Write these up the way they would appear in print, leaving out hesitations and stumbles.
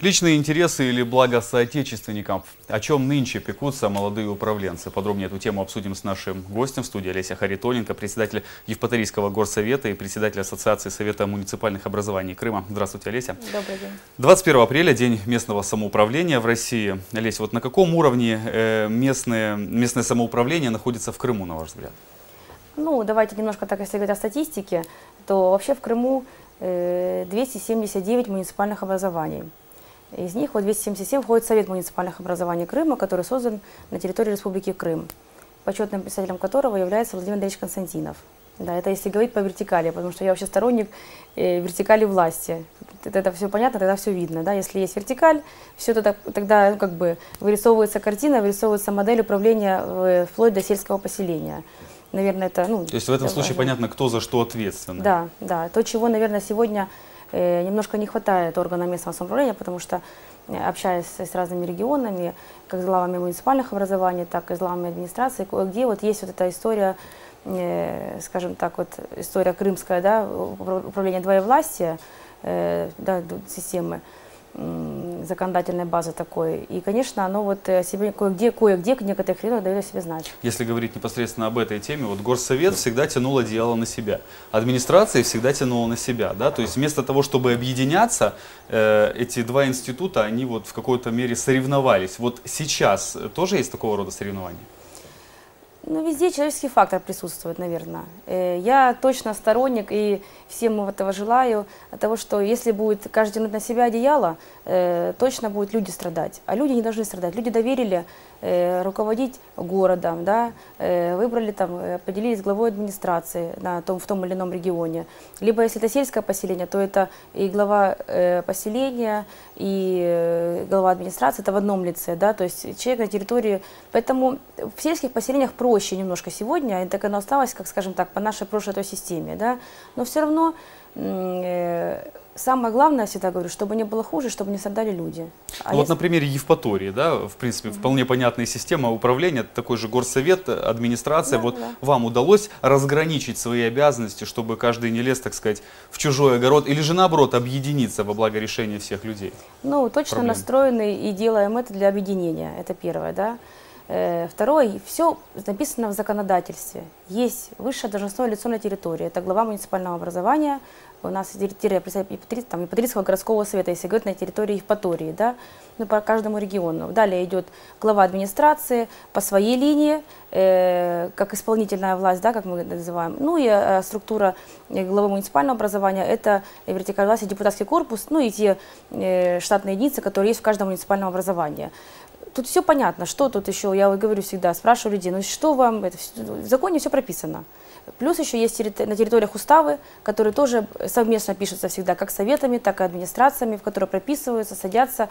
Личные интересы или благо соотечественников? О чем нынче пекутся молодые управленцы? Подробнее эту тему обсудим с нашим гостем в студии. Олеся Харитоненко, председатель Евпаторийского горсовета и председатель Ассоциации Совета муниципальных образований Крыма. Здравствуйте, Олеся. Добрый день. 21 апреля, День местного самоуправления в России. Олеся, вот на каком уровне местное самоуправление находится в Крыму, на ваш взгляд? Ну, давайте немножко так, если говорить о статистике, то вообще в Крыму 279 муниципальных образований. Из них вот 277 входит в Совет муниципальных образований Крыма, который создан на территории Республики Крым, почетным председателем которого является Владимир Андреевич Константинов. Да, это если говорить по вертикали, потому что я вообще сторонник вертикали власти. Это все понятно, тогда все видно. Да? Если есть вертикаль, все тогда ну, как бы вырисовывается картина, вырисовывается модель управления вплоть до сельского поселения. Наверное, это, ну, то есть в этом случае понятно, кто за что ответственен. Да, да. То, чего, наверное, сегодня немножко не хватает органам местного самоуправления, потому что, общаясь с разными регионами, как с главами муниципальных образований, так и с главами администрации, где вот есть вот эта история, скажем так, вот история крымская, да, управления двоевластия, да, системы, законодательной базы такой. И, конечно, оно вот себе кое-где в некоторых регионах дает о себе знать. Если говорить непосредственно об этой теме, вот горсовет всегда тянул одеяло на себя. Администрация всегда тянула на себя. Да? То есть вместо того, чтобы объединяться, эти два института, они вот в какой-то мере соревновались. Вот сейчас тоже есть такого рода соревнования? Ну, везде человеческий фактор присутствует, наверное. Я точно сторонник, и всем этого желаю, того, что если будет каждый тянуть на себя одеяло, точно будут люди страдать. А люди не должны страдать. Люди доверили руководить городом, да, выбрали там, поделились с главой администрации в том или ином регионе. Либо если это сельское поселение, то это и глава поселения, и глава администрации, это в одном лице, да, то есть человек на территории. Поэтому в сельских поселениях проще немножко сегодня, и так оно осталось, как скажем так, по нашей прошлой той системе, да, но все равно самое главное, я всегда говорю, чтобы не было хуже, чтобы не страдали люди. Ну, вот на примере Евпатории, да, в принципе, вполне понятная система управления, такой же горсовет, администрация. Да, вот да. вам удалось разграничить свои обязанности, чтобы каждый не лез, так сказать, в чужой огород, или же наоборот объединиться во благо решения всех людей? Ну, точно настроены и делаем это для объединения, это первое, да. Второе, все написано в законодательстве. Есть высшее должностное лицо на территории, это глава муниципального образования, у нас территория Евпаторийского городского совета, если говорить на территории Евпатории, да, ну, по каждому региону. Далее идет глава администрации по своей линии, как исполнительная власть, да, как мы называем. Ну и структура главы муниципального образования, это вертикальная власть, депутатский корпус, ну и те штатные единицы, которые есть в каждом муниципальном образовании. Тут все понятно, что тут еще, я говорю всегда, спрашиваю людей, ну что вам, в законе все прописано. Плюс еще есть на территориях уставы, которые тоже совместно пишутся всегда, как советами, так и администрациями, в которые прописываются, садятся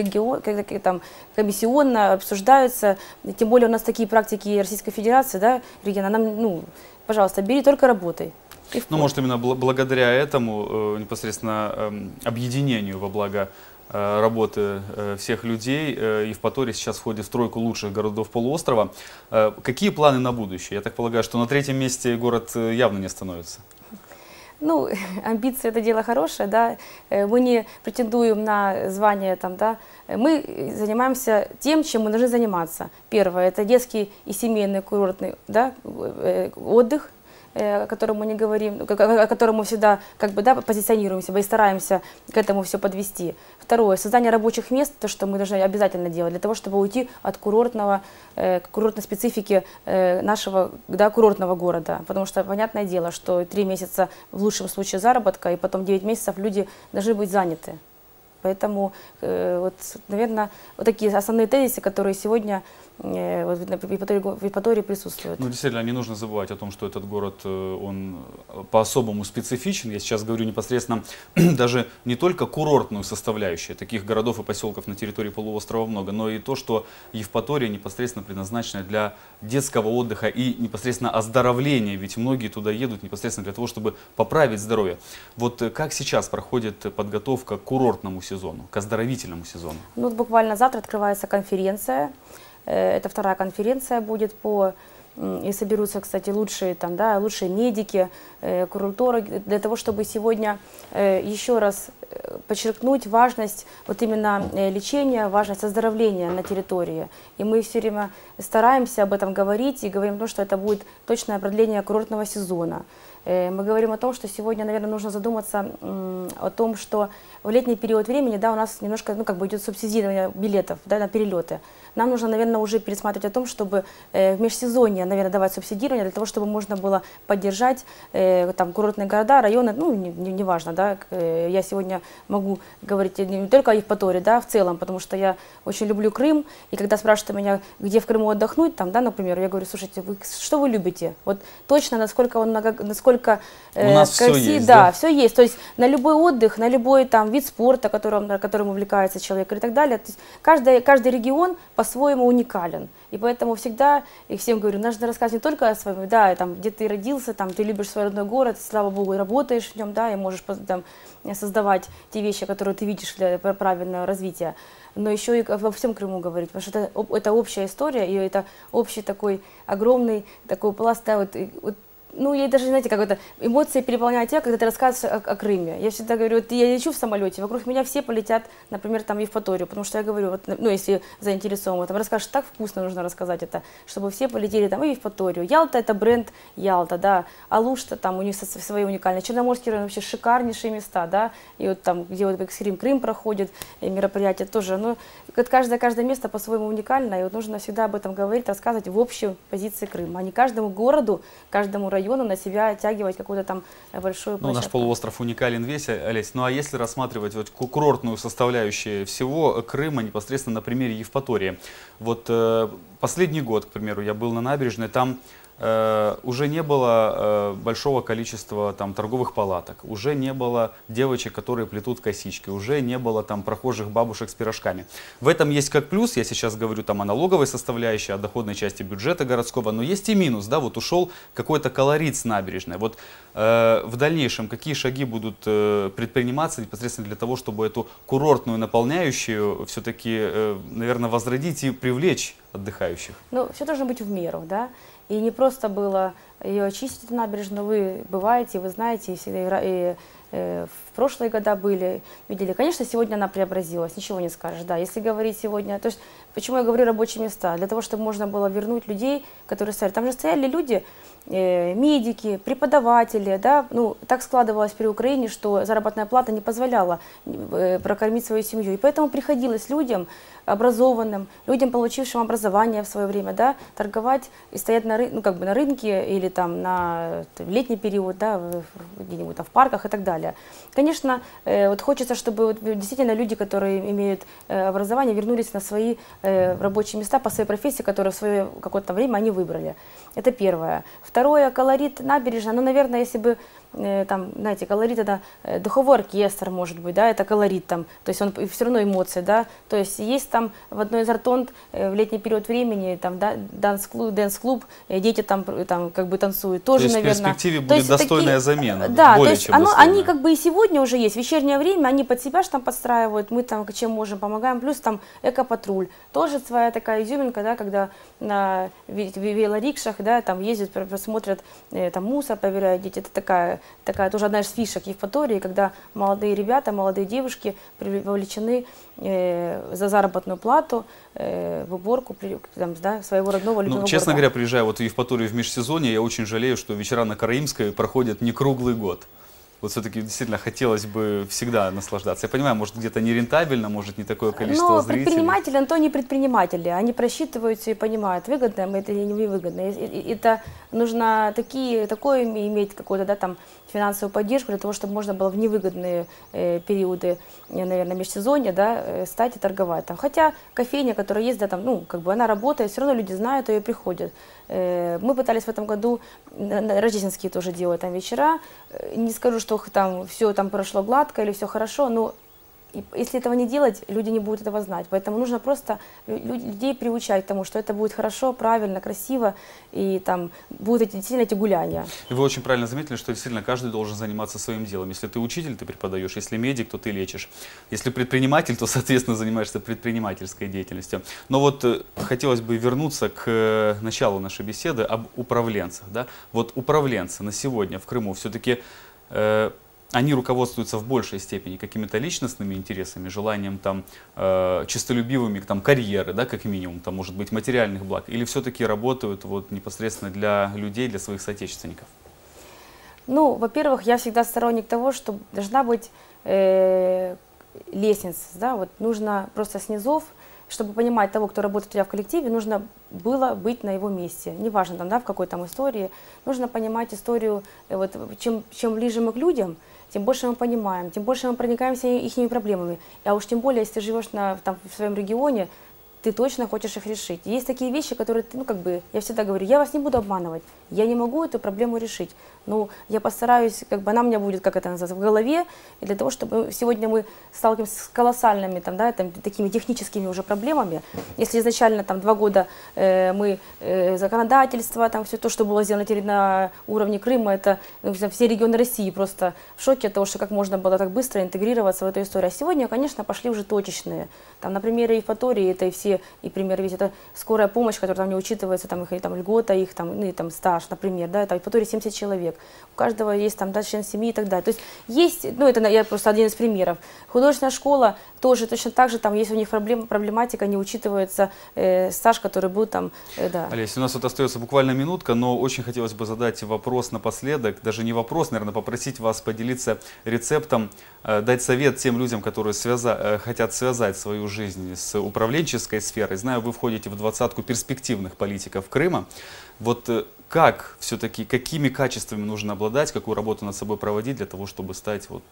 комиссионно, обсуждаются. Тем более у нас такие практики Российской Федерации, да, Регина, нам, ну, пожалуйста, бери, только работай. Ну, может, именно благодаря этому непосредственно объединению во благо работы всех людей Евпатория сейчас входит в тройку лучших городов полуострова. Какие планы на будущее? Я так полагаю, что на третьем месте город явно не становится. Ну, амбиции – это дело хорошее, да. Мы не претендуем на звание, там, да. Мы занимаемся тем, чем мы должны заниматься. Первое – это детский и семейный курортный, да, отдых, о котором мы не говорим, о котором мы всегда как бы, да, позиционируем себя и стараемся к этому все подвести. Второе, создание рабочих мест, то, что мы должны обязательно делать, для того, чтобы уйти от курортной специфики нашего, да, курортного города. Потому что, понятное дело, что 3 месяца в лучшем случае заработка, и потом 9 месяцев люди должны быть заняты. Поэтому, вот, наверное, вот такие основные тезисы, которые сегодня в Евпатории присутствуют. Ну, действительно, не нужно забывать о том, что этот город, он по-особому специфичен. Я сейчас говорю непосредственно даже не только курортную составляющую, таких городов и поселков на территории полуострова много, но и то, что Евпатория непосредственно предназначена для детского отдыха и непосредственно оздоровления, ведь многие туда едут непосредственно для того, чтобы поправить здоровье. Вот как сейчас проходит подготовка к курортному сезону, к оздоровительному сезону? Ну, буквально завтра открывается конференция. Это вторая конференция будет и соберутся, кстати, лучшие, там, да, лучшие медики, курортологи, для того, чтобы сегодня еще раз подчеркнуть важность вот именно лечения, важность оздоровления на территории. И мы все время стараемся об этом говорить и говорим о том, что это будет точное продление курортного сезона. Мы говорим о том, что сегодня, наверное, нужно задуматься о том, что в летний период времени, да, у нас немножко, ну, как бы идет субсидирование билетов, да, на перелеты. Нам нужно, наверное, уже пересматривать о том, чтобы в межсезонье, наверное, давать субсидирование для того, чтобы можно было поддержать там курортные города, районы, ну, неважно, да, я сегодня могу говорить не только о Евпатории, да, в целом, потому что я очень люблю Крым, и когда спрашивают меня, где в Крыму отдохнуть, там, да, например, я говорю, слушайте, что вы любите? Вот точно, насколько он насколько у нас все есть, да, все есть, то есть на любой отдых, на любой там вид спорта, которым увлекается человек и так далее, то есть каждый регион по-своему уникален, и поэтому всегда, и всем говорю, нужно рассказывать не только о своем, да, там, где ты родился, там, ты любишь свой родной город, слава богу, и работаешь в нем, да, и можешь там создавать те вещи, которые ты видишь для правильного развития, но еще и во всем Крыму говорить, потому что это общая история, и это общий такой огромный такой пласт, да, вот, ну, я даже, знаете, как это, эмоции переполняют тебя, когда ты рассказываешь о Крыме. Я всегда говорю, вот я лечу в самолете, вокруг меня все полетят, например, там в Евпаторию, потому что я говорю, вот, ну, если заинтересованы, там расскажешь, так вкусно нужно рассказать это, чтобы все полетели там и в Евпаторию. Ялта — это бренд Ялта, да, Алушта, там у них свои уникальные, Черноморский район вообще шикарнейшие места, да, и вот там, где вот Экстрим Крым проходит, и мероприятия тоже, ну, каждое место по-своему уникально, и вот нужно всегда об этом говорить, рассказывать в общей позиции Крыма, а не каждому городу, каждому району на себя оттягивать какую-то там большую площадку. Ну, наш полуостров уникален весь, Олесь. Ну, а если рассматривать вот курортную составляющую всего Крыма непосредственно на примере Евпатории. Вот последний год, к примеру, я был на набережной, там уже не было большого количества там торговых палаток, уже не было девочек, которые плетут косички, уже не было там прохожих бабушек с пирожками. В этом есть как плюс, я сейчас говорю там о налоговой составляющей, о доходной части бюджета городского, но есть и минус, да, вот ушел какой-то колорит с набережной. Вот в дальнейшем какие шаги будут предприниматься непосредственно для того, чтобы эту курортную наполняющую все-таки, наверное, возродить и привлечь отдыхающих? Ну, все должно быть в меру, да. И не просто было ее очистить, эту набережную, вы бываете, вы знаете, и всегда, и в прошлые года были, видели. Конечно, сегодня она преобразилась, ничего не скажешь, да. Если говорить сегодня, то есть, почему я говорю рабочие места? Для того, чтобы можно было вернуть людей, которые стояли. Там же стояли люди, медики, преподаватели, да, ну, так складывалось при Украине, что заработная плата не позволяла прокормить свою семью, и поэтому приходилось людям образованным, людям, получившим образование в свое время, да, торговать и стоять на, ну, как бы на рынке или там в летний период, да, где-нибудь в парках и так далее. Конечно, вот хочется, чтобы вот действительно люди, которые имеют образование, вернулись на свои рабочие места по своей профессии, которые в свое какое-то время они выбрали. Это первое. Второе, колорит набережной, ну, наверное, если бы там, знаете, колорит — это духовой оркестр, может быть, да, это колорит там, то есть он все равно эмоции, да, то есть есть там в одной из ротонд в летний период времени, там, да, дэнс-клуб, дети там как бы танцуют, тоже, то есть, наверное. В перспективе будет достойная замена, да, более то есть чем достойная. Они как бы и сегодня уже есть, вечернее время, они под себя же там подстраивают, мы там чем можем помогаем, плюс там экопатруль, тоже своя такая изюминка, да, когда на велорикшах, да, там ездят, просмотрят там мусор, проверяют дети, это такая тоже одна из фишек Евпатории, когда молодые ребята, молодые девушки вовлечены за заработную плату в уборку там, да, своего родного любимого города. Честно говоря, приезжая вот в Евпаторию в межсезонье, я очень жалею, что вечера на Караимской проходят не круглый год. Вот все-таки действительно хотелось бы всегда наслаждаться. Я понимаю, может где-то нерентабельно, может не такое количество зрителей. Но предприниматели, но то не предприниматели. Они просчитывают все и понимают, выгодно им это или невыгодно. Это нужно такое иметь какую-то, да, там, финансовую поддержку для того, чтобы можно было в невыгодные периоды, наверное, межсезонья, да, стать и торговать. Там. Хотя кофейня, которая есть, да, там, ну, как бы она работает, все равно люди знают ее и приходят. Мы пытались в этом году, рождественские тоже делать там вечера. Не скажу, что там все там прошло гладко или все хорошо, но если этого не делать, люди не будут этого знать. Поэтому нужно просто людей приучать к тому, что это будет хорошо, правильно, красиво, и там будут действительно эти гуляния. И вы очень правильно заметили, что действительно каждый должен заниматься своим делом. Если ты учитель, ты преподаешь, если медик, то ты лечишь. Если предприниматель, то, соответственно, занимаешься предпринимательской деятельностью. Но вот хотелось бы вернуться к началу нашей беседы об управленцах. Да? Вот управленцы на сегодня в Крыму все-таки... они руководствуются в большей степени какими-то личностными интересами, желанием там честолюбивыми там карьеры, да, как минимум, там может быть материальных благ, или все-таки работают вот непосредственно для людей, для своих соотечественников? Ну, во-первых, я всегда сторонник того, что должна быть лестница, да, вот нужно просто с низов, чтобы понимать того, кто работает у тебя в коллективе, нужно было быть на его месте. Неважно, там, да, в какой там истории. Нужно понимать историю, вот, чем ближе мы к людям, тем больше мы понимаем, тем больше мы проникаемся их проблемами. А уж тем более, если ты живешь в своем регионе, ты точно хочешь их решить. Есть такие вещи, которые, ну, как бы, я всегда говорю, я вас не буду обманывать, я не могу эту проблему решить. Но я постараюсь, как бы она у меня будет, как это называется, в голове, и для того, чтобы сегодня мы сталкиваемся с колоссальными, там, да, такими техническими уже проблемами. Если изначально там 2 года мы законодательство, там все то, что было сделано на уровне Крыма, это все регионы России просто в шоке от того, что как можно было так быстро интегрироваться в эту историю. А сегодня, конечно, пошли уже точечные. Там, на примере Евпатории, это и все, и пример весь, это скорая помощь, которая там не учитывается, там их там льгота, их там, ну, и там стаж, например, да, это в Евпатории 70 человек. У каждого есть там, да, член семьи и так далее. То есть есть, ну, это я просто один из примеров. Художественная школа тоже точно так же, там есть у них проблематика, не учитывается стаж, который был там, да. Олеся, у нас вот остается буквально минутка, но очень хотелось бы задать вопрос напоследок, даже не вопрос, наверное, попросить вас поделиться рецептом, дать совет тем людям, которые хотят связать свою жизнь с управленческой сферой. Знаю, вы входите в 20-ку перспективных политиков Крыма. Вот как все-таки, какими качествами нужно обладать, какую работу над собой проводить для того, чтобы стать вот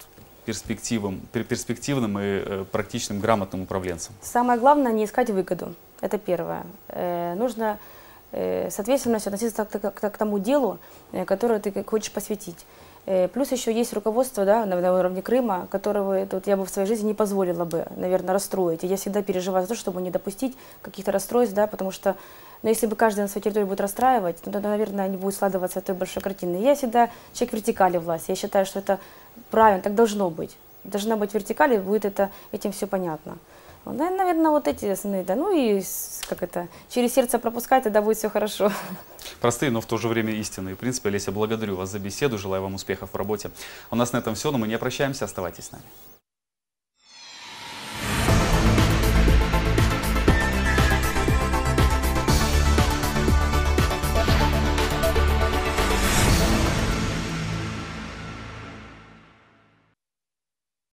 перспективным и практичным, грамотным управленцем? Самое главное — не искать выгоду. Это первое. Нужно с ответственностью относиться к тому делу, которое ты хочешь посвятить. Плюс еще есть руководство, да, на уровне Крыма, которого вот, я бы в своей жизни не позволила бы, наверное, расстроить. И я всегда переживаю за то, чтобы не допустить каких-то расстройств, да, потому что, ну, если бы каждый на своей территории будет расстраивать, то, наверное, не будет складываться той большой картины. Я всегда человек вертикали власти. Я считаю, что это правильно, так должно быть. Должна быть вертикаль, и будет этим все понятно. Вот, наверное, вот эти основные, да, ну и через сердце пропускать, тогда будет все хорошо. Простые, но в то же время истинные. В принципе, Олеся, благодарю вас за беседу, желаю вам успехов в работе. У нас на этом все, но мы не прощаемся, оставайтесь с нами.